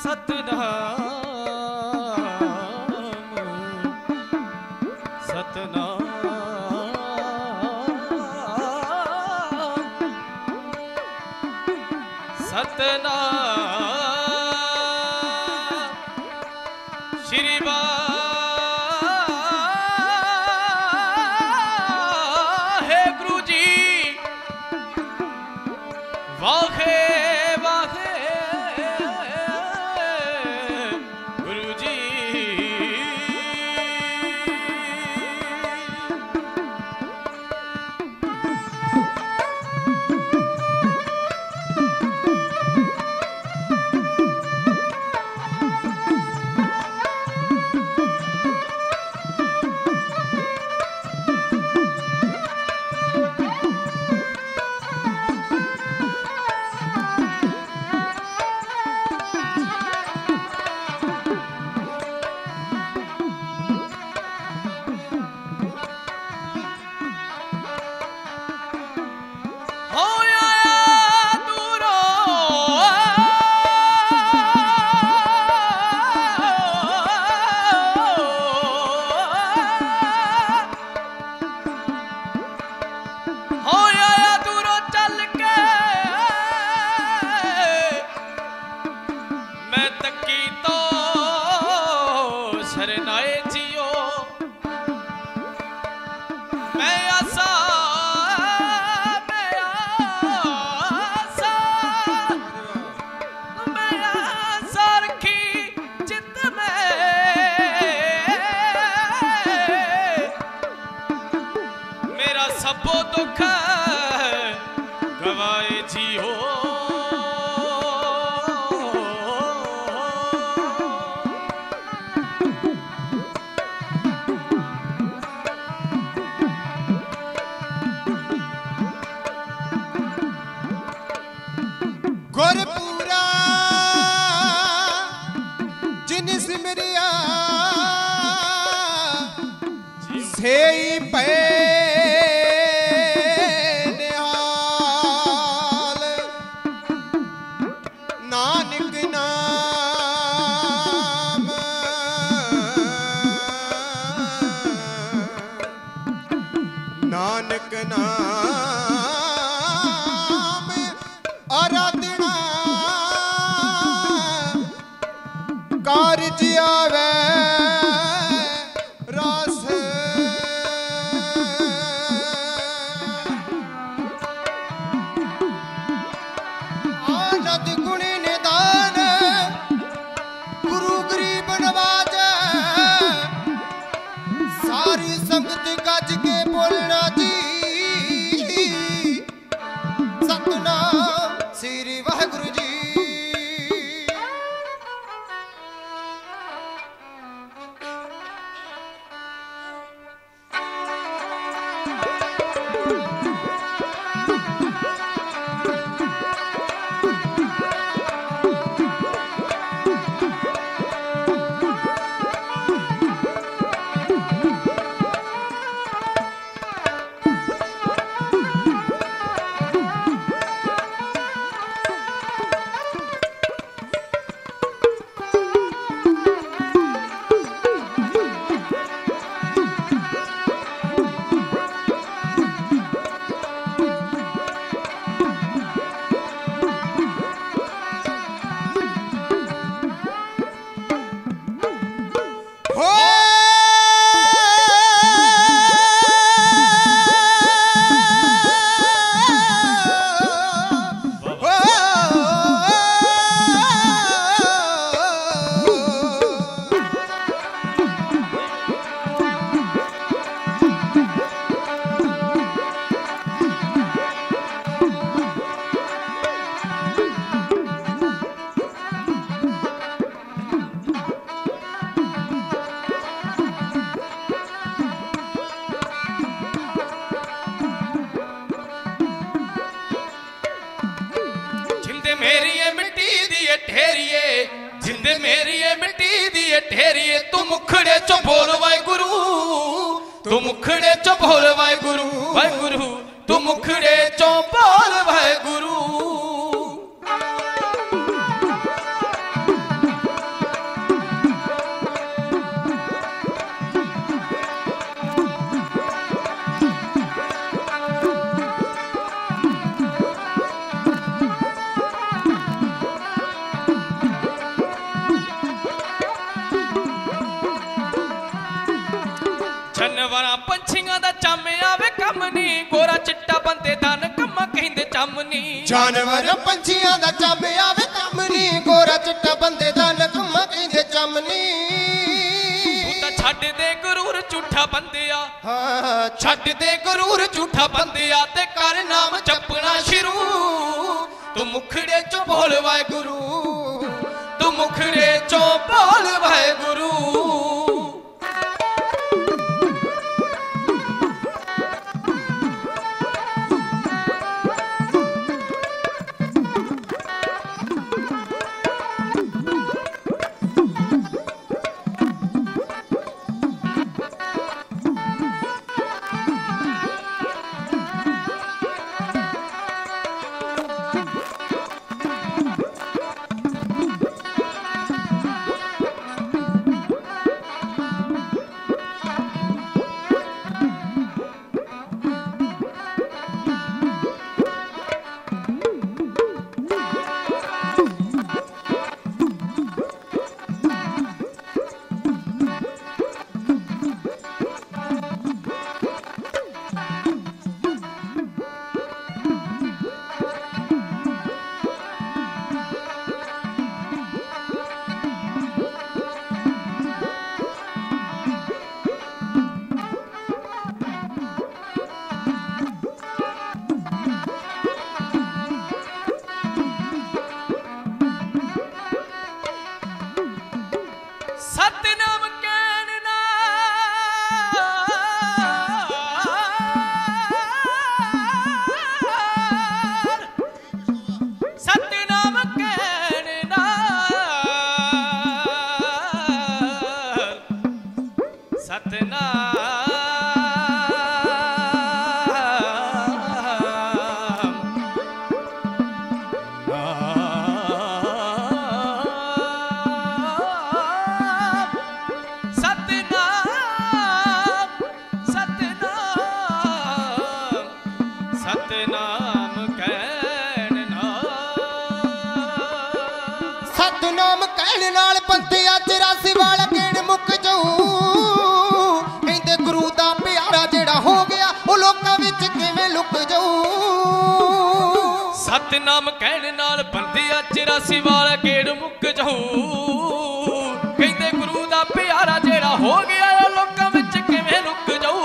सतनाम सतनाम सतनाम श्री वाहेगुरु जी वाहे वाहे गुरु जी। सबो दुख गवाए जियो गुरपुरा जिन सिमरिया से पे नानक नाम आराधना कारज आवे रास आनंद गुण निदान गुरु गरीब नवाज सारी संगत गज के बोलना जी सतनाम श्री वाहेगुरु जी। ठहरिए जिंद मेरी मिट्टी दी ठहरिए तू मुखड़े चो बोल वाहेगुरु तू मुखड़े चो बोल वाहेगुरु वाहेगुरु तू मुखड़े चो बोल वाहेगुरु ਨੀ ਜਾਨਵਰ ਪੰਛੀਆਂ ਦਾ ਚੰਮ ਆਵੇ ਕੰਮ ਨੀ ਗੋਰਾ ਚਿੱਟਾ ਬੰਦੇ ਦਾ ਨਕਮਾ ਕਹਿੰਦੇ ਚੰਮ ਨੀ ਤੂੰ ਤਾਂ ਛੱਡ ਦੇ ਗਰੂਰ ਝੂਠਾ ਬੰਦਿਆ ਹਾਂ ਛੱਡ ਦੇ ਗਰੂਰ ਝੂਠਾ ਬੰਦਿਆ ਤੇ ਕਰ ਨਾਮ ਜਪਣਾ ਸ਼ੁਰੂ ਤੂੰ ਮੁਖੜੇ ਚੋਂ ਬੋਲ ਵਾਹਿਗੁਰੂ ਤੂੰ ਮੁਖੜੇ ਚੋਂ ਬੋਲ ਵਾਹਿਗੁਰੂ ਸਤਿਨਾਮ ਕਹਿਣ ਨਾਲ ਸਤਿਨਾਮ ਕਹਿਣ ਨਾਲ ਸਤਿਨਾਮ ਸਤਿਨਾਮ ਕਹਿਣ ਨਾਲ ਸਤਨਾਮ ਕਹਿਣ ਨਾਲ ਬੰਦਿਆ 84 ਵਾਲਾ ਗੇੜ ਮੁੱਕ ਜਾਊ ਕਹਿੰਦੇ ਗੁਰੂ ਦਾ ਪਿਆਰਾ ਜਿਹੜਾ ਹੋ ਗਿਆ ਉਹ ਲੋਕਾਂ ਵਿੱਚ ਕਿਵੇਂ ਲੁਕ ਜਾਊ ਸਤਿਨਾਮ ਕਹਿਣ ਨਾਲ ਬੰਦਿਆ 84 ਵਾਲਾ ਗੇੜ ਮੁੱਕ ਜਾਊ ਕਹਿੰਦੇ ਗੁਰੂ ਦਾ ਪਿਆਰਾ ਜਿਹੜਾ ਹੋ ਗਿਆ ਉਹ ਲੋਕਾਂ ਵਿੱਚ ਕਿਵੇਂ ਲੁਕ ਜਾਊ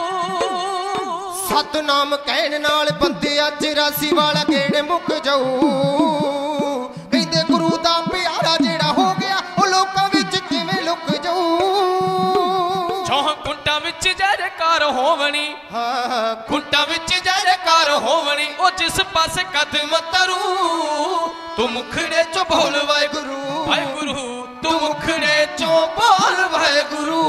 ਸਤਨਾਮ ਕਹਿਣ ਨਾਲ ਬੰਦਿਆ 84 ਵਾਲਾ ਗੇੜ ਮੁੱਕ ਜਾਊ ਕਹਿੰਦੇ ਗੁਰੂ ਦਾ ਪਿਆਰਾ ਜਿਹੜਾ ਹੋ ਗਿਆ ਉਹ ਲੋਕਾਂ ਵਿੱਚ ਕਿਵੇਂ ਲੁਕ ਜਾਊ ਚੌਹਾਂ ਕੁੰਟਾਂ ਵਿੱਚ ਜੈਕਾਰ ਹੋਵਣੀ ਹਾਂ ਕੁੰਟਾਂ ਵਿੱਚ ਜੈਕਾਰ ਹੋਵਣੀ ਉਹ ਜਿਸ ਪਾਸੇ ਕਦਮ ਧਰੂ ਤੂੰ ਮੁਖੜੇ ਚੋਂ ਬੋਲ ਵਾਹਿਗੁਰੂ ਵਾਹਿਗੁਰੂ ਤੂੰ ਮੁਖੜੇ ਚੋਂ ਬੋਲ ਵਾਹਿਗੁਰੂ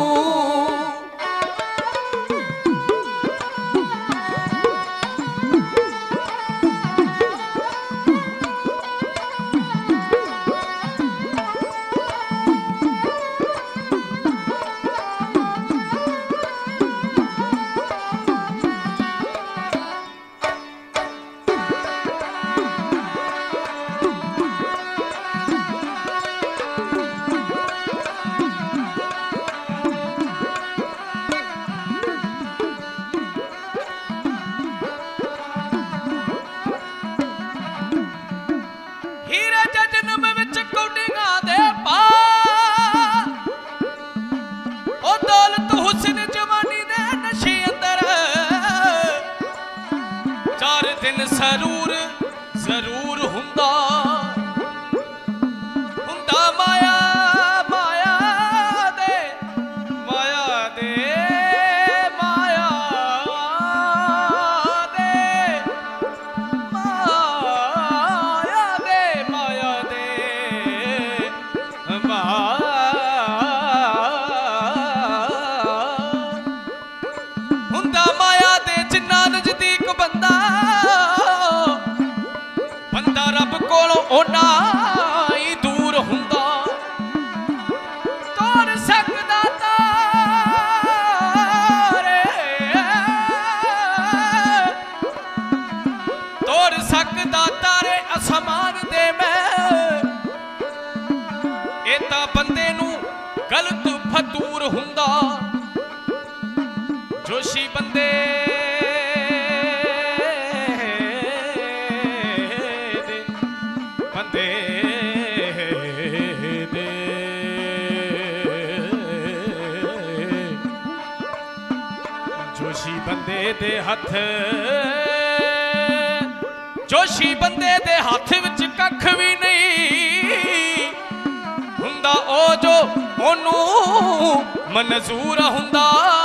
ਹੀਰੇ ਜਨਮ ਵਿੱਚ ਕੌਡੀਆਂ ਦੇ ਪਾ ਉਹ ਦੌਲਤ ਹੁਸਨ ਜਵਾਨੀ ਦੇ ਨਸ਼ੇ ਅੰਦਰ 4 ਦਿਨ ਜ਼ਰੂਰ ਹੁੰਦਾ ਮਾਇਆ ਦੇ ਹੁੰਦਾ ਮਾਇਆ ਦੇ ਜਿੰਨਾ ਨਜ਼ਦੀਕ ਬੰਦਾ ਰੱਬ ਕੋਲੋਂ ਓਨਾ ਹੀ ਦੂਰ ਹੁੰਦਾ ਤੋੜ ਸਕਦਾ ਤਾਰੇ ਤੋੜ ਸਕਦਾ ਤਾਰੇ ਅਸਮਾਨ ਦੇ ਮੈਂ ਇਹ ਤਾਂ ਬੰਦੇ ਨੂੰ ਗਲਤ ਫਤੂਰ ਹੁੰਦਾ ਜੋਸ਼ੀ ਬੰਦੇ दे हथ जोशी बंदे दे हाथ विच कख भी नहीं हुंदा ओ जो ओनू मंजूर हुंदा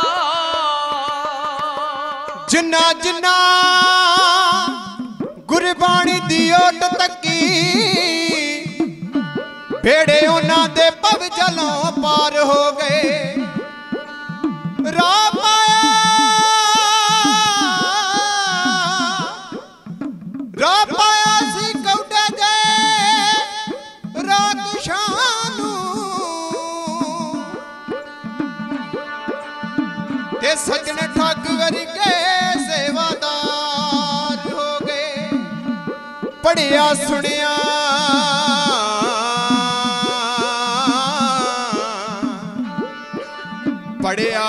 जिन्ना जिन्ना गुरबाणी दी ओट तकी भेड़े उन्हां दे पव जलों पार हो गए राह पाया सी कौडे गए रात शानू ते सजन ठग वर्गे सेवादार हो गए पढ़िया सुनिया पढ़िया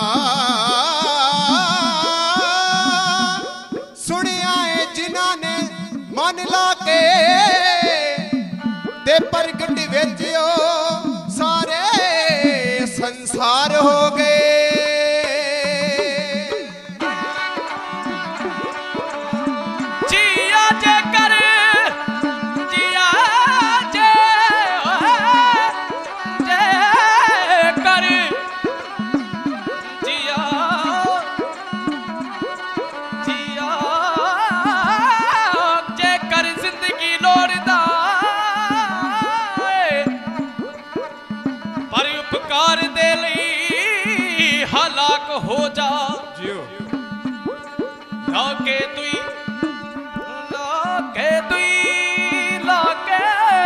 सुनिया है जिन्हां ने मन ला के ते प्रगट विच सारे संसार हो गए जिया जे कर जिया जे कर जिया जिया जे कर जिंदगी लोड़दा पर उपकार दे लई हलाक हो जा जियो लाके तुई लाके तुई लाके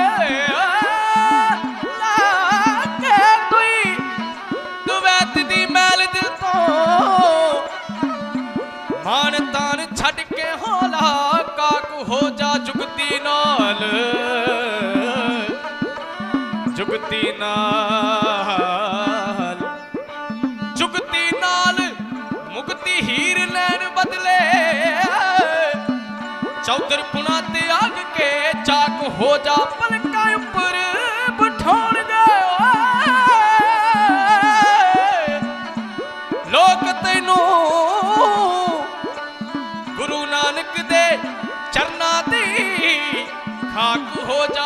तुई दुवैत दी मैल दिल तो मान तान छड़ के होला काक हो जा जुगती नाल जुगती नाल जुगती नाल मुक्ति हीर लैन बदले चौधर पुना त्याग के चाक हो जा पलका ऊपर बिठाउण गए लोक तैनू गुरु नानक दे चरना दी खाक हो जा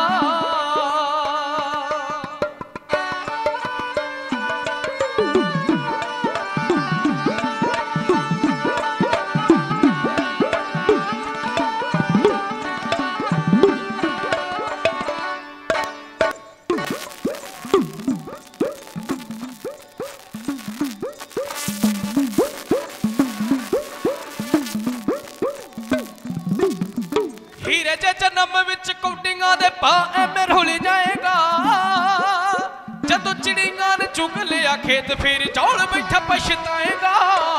हीरे जे जन्म विच कौडियां दे पा एवें रुल जाएगा जदों चिड़ियां ने चुग लिया खेत फिर चौल बैठा पछताएगा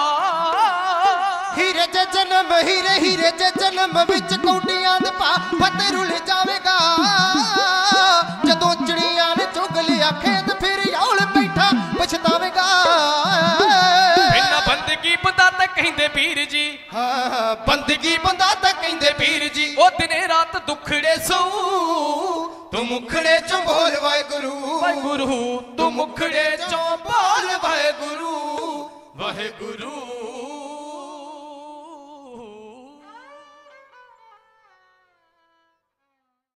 हीरे जे जन्म विच कौडियां दे पा पते रुल जावेगा जदों चिड़ियां ने चुग लिया खेत फिर औल बैठा पछतावेगा बिना बंदगी बंदा ते कहिंदे पीर जी बंदगी बंदा ते कहिंदे पीर जी ओ दिने रात दुखड़े सौ तू मुखड़े चों बोल वाहेगुरु वाहेगुरु तू मुखड़े चों बोल वाहेगुरु वाहेगुरु